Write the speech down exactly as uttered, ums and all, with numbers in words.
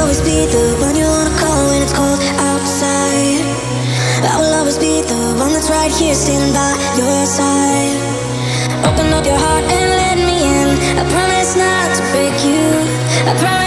always be the one you wanna call when it's cold outside. I will always be the one that's right here standing by your side. Open up your heart and let me in. I promise not to break you. I promise